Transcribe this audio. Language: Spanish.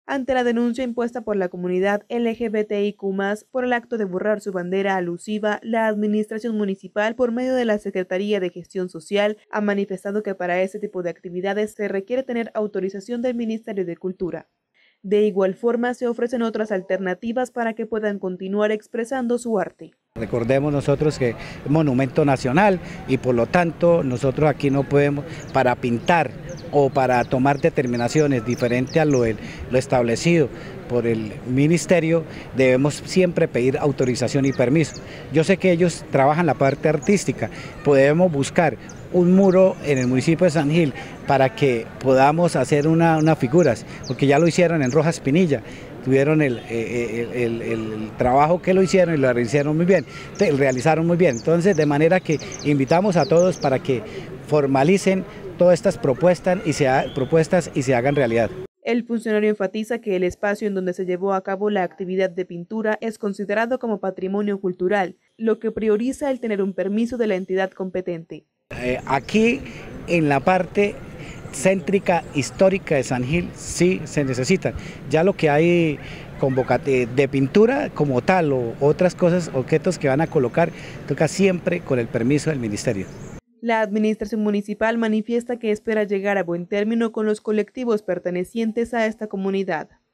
ante la denuncia impuesta por la comunidad LGBTIQ+, por el acto de borrar su bandera alusiva. La administración municipal, por medio de la Secretaría de Gestión Social, ha manifestado que para este tipo de actividades se requiere tener autorización del Ministerio de Cultura. De igual forma, se ofrecen otras alternativas para que puedan continuar expresando su arte. Recordemos nosotros que es monumento nacional y por lo tanto nosotros aquí no podemos, para pintar o para tomar determinaciones diferentes a lo establecido por el ministerio, debemos siempre pedir autorización y permiso. Yo sé que ellos trabajan la parte artística, podemos buscar un muro en el municipio de San Gil para que podamos hacer unas figuras, porque ya lo hicieron en Rojas Pinilla, tuvieron el trabajo que lo hicieron y lo realizaron muy bien, entonces de manera que invitamos a todos para que formalicen todas estas propuestas y se hagan realidad. El funcionario enfatiza que el espacio en donde se llevó a cabo la actividad de pintura es considerado como patrimonio cultural, lo que prioriza el tener un permiso de la entidad competente. Aquí en la parte céntrica histórica de San Gil sí se necesitan. Ya lo que hay de pintura como tal o otras cosas, objetos que van a colocar, toca siempre con el permiso del ministerio. La administración municipal manifiesta que espera llegar a buen término con los colectivos pertenecientes a esta comunidad.